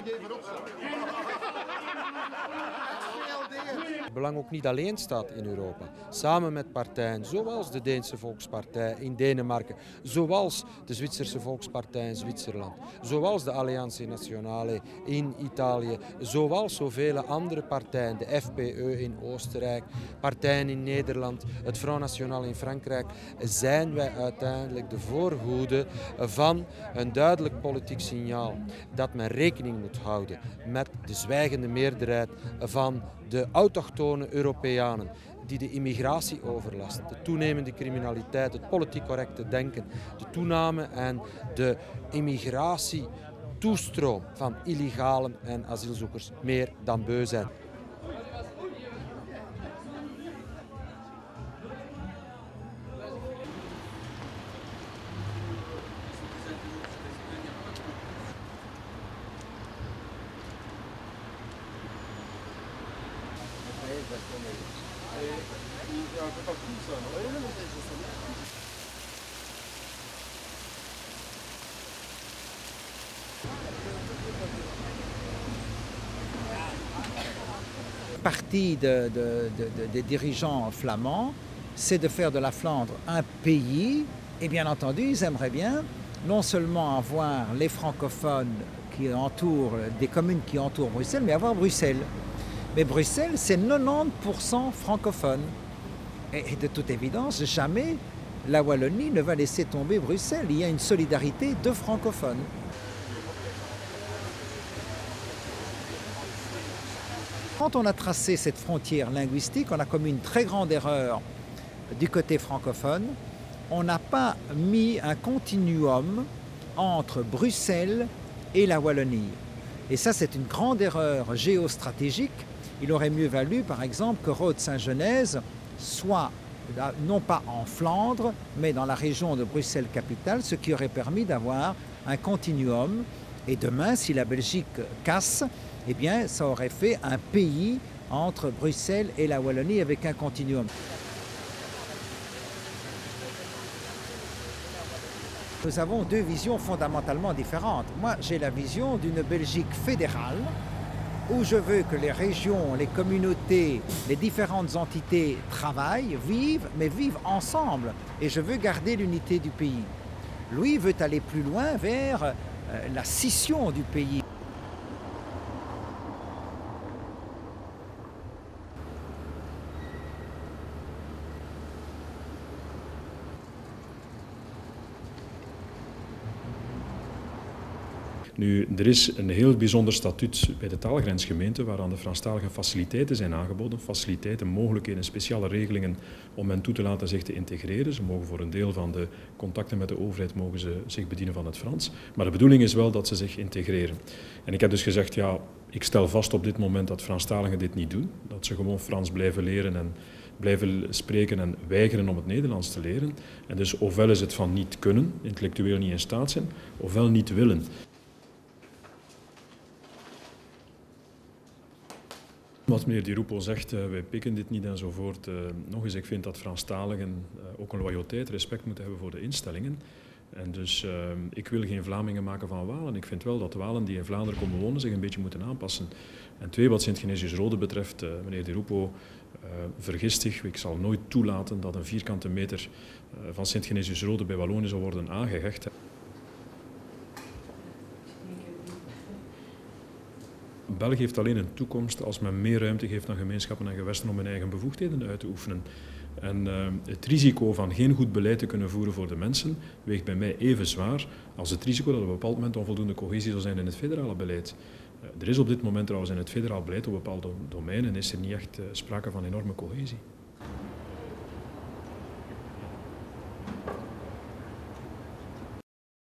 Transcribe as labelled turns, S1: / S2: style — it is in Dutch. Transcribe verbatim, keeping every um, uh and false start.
S1: Het belang ook niet alleen staat in Europa. Samen met partijen zoals de Deense Volkspartij in Denemarken, zoals de Zwitserse Volkspartij in Zwitserland, zoals de Alliantie Nazionale in Italië, zoals zoveel andere partijen, de F P E in Oostenrijk, partijen in Nederland, het Front National in Frankrijk, zijn wij uiteindelijk de voorhoede van een duidelijk politiek signaal dat men rekening moet houden met de zwijgende meerderheid van de autochtone Europeanen die de immigratie-overlast, de toenemende criminaliteit, het politiek correcte denken, de toename en de immigratie-toestroom van illegalen en asielzoekers meer dan beu zijn.
S2: Partie de, de, de, de, des dirigeants flamands, c'est de faire de la Flandre un pays, et bien entendu, ils aimeraient bien non seulement avoir les francophones qui entourent, des communes qui entourent Bruxelles, mais avoir Bruxelles. Mais Bruxelles, c'est quatre-vingt-dix pour cent francophone. Et de toute évidence, jamais la Wallonie ne va laisser tomber Bruxelles. Il y a une solidarité de francophones. Quand on a tracé cette frontière linguistique, on a commis une très grande erreur du côté francophone. On n'a pas mis un continuum entre Bruxelles et la Wallonie. Et ça, c'est une grande erreur géostratégique. Il aurait mieux valu, par exemple, que Rhodes-Saint-Genèse soit non pas en Flandre, mais dans la région de Bruxelles-Capitale, ce qui aurait permis d'avoir un continuum. Et demain, si la Belgique casse, eh bien, ça aurait fait un pays entre Bruxelles et la Wallonie avec un continuum. Nous avons deux visions fondamentalement différentes. Moi, j'ai la vision d'une Belgique fédérale, où je veux que les régions, les communautés, les différentes entités travaillent, vivent, mais vivent ensemble. Et je veux garder l'unité du pays. Lui veut aller plus loin vers euh, la scission du pays.
S3: Nu, er is een heel bijzonder statuut bij de taalgrensgemeente waaraan de Franstalige faciliteiten zijn aangeboden. Faciliteiten, mogelijkheden, speciale regelingen om hen toe te laten zich te integreren. Ze mogen voor een deel van de contacten met de overheid mogen ze zich bedienen van het Frans. Maar de bedoeling is wel dat ze zich integreren. En ik heb dus gezegd, ja, ik stel vast op dit moment dat Franstaligen dit niet doen. Dat ze gewoon Frans blijven leren en blijven spreken en weigeren om het Nederlands te leren. En dus ofwel is het van niet kunnen, intellectueel niet in staat zijn, ofwel niet willen. Wat meneer Di Rupo zegt, uh, wij pikken dit niet enzovoort. Uh, nog eens, ik vind dat Franstaligen uh, ook een loyaliteit, respect moeten hebben voor de instellingen. En dus uh, ik wil geen Vlamingen maken van Walen. Ik vind wel dat Walen die in Vlaanderen komen wonen zich een beetje moeten aanpassen. En twee, wat Sint-Genesius-Rode betreft, uh, meneer Di Rupo uh, vergist zich. Ik zal nooit toelaten dat een vierkante meter uh, van Sint-Genesius-Rode bij Wallonië zal worden aangehecht. België heeft alleen een toekomst als men meer ruimte geeft aan gemeenschappen en gewesten om hun eigen bevoegdheden uit te oefenen. En uh, het risico van geen goed beleid te kunnen voeren voor de mensen weegt bij mij even zwaar als het risico dat op een bepaald moment onvoldoende cohesie zal zijn in het federale beleid. Uh, er is op dit moment trouwens in het federaal beleid op bepaalde domeinen is er niet echt uh, sprake van enorme cohesie.